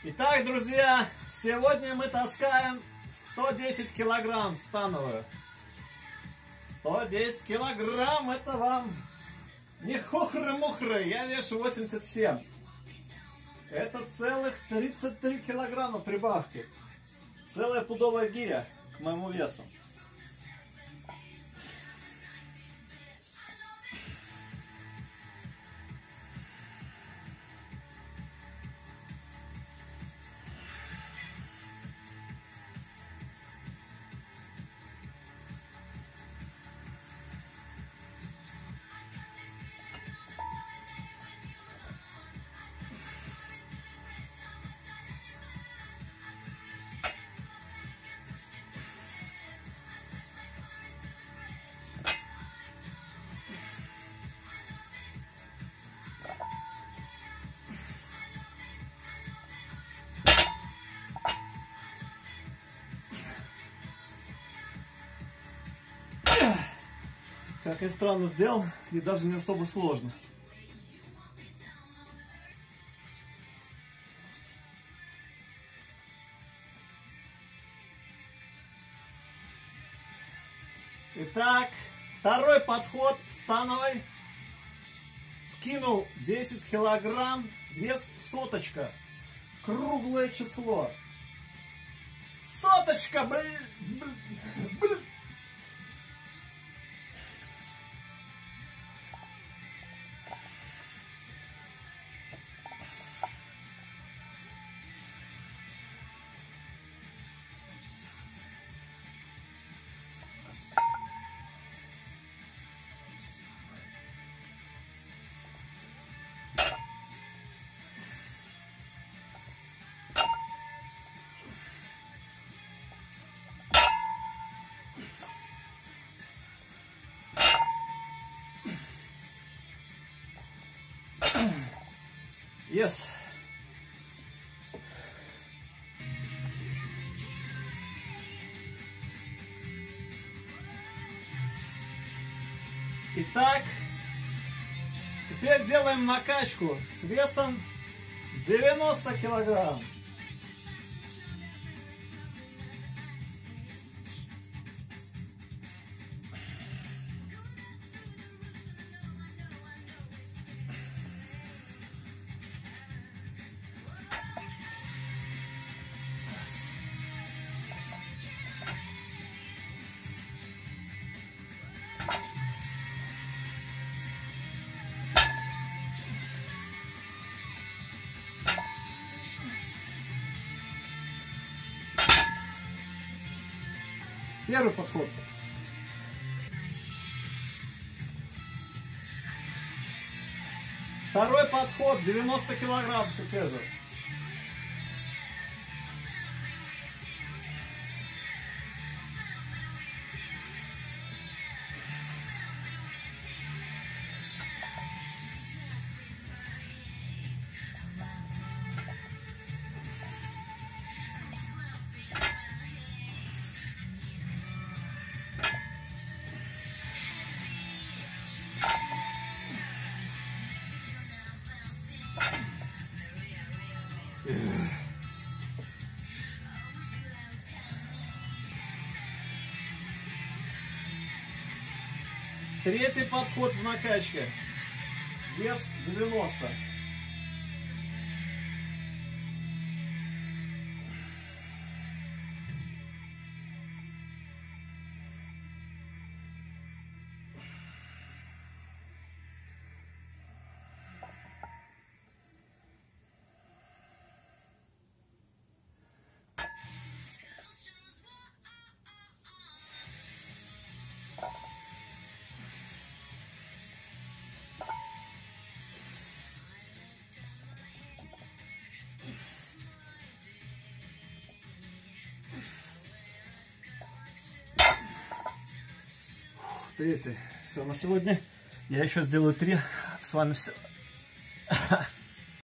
Итак, друзья, сегодня мы таскаем 110 килограмм становую. 110 килограмм, это вам не хухры-мухры, я вешу 87. Это целых 33 килограмма прибавки. Целая пудовая гиря к моему весу. Как я странно сделал, и даже не особо сложно. Итак, второй подход становой. Скинул 10 килограмм, вес соточка. Круглое число. Соточка, блин. Yes. Итак, теперь делаем накачку с весом 90 килограмм. Первый подход. Второй подход, 90 килограмм, все те же. Третий подход в накачке. Вес 90. Третий. Все, на сегодня я еще сделаю 3. С вами все.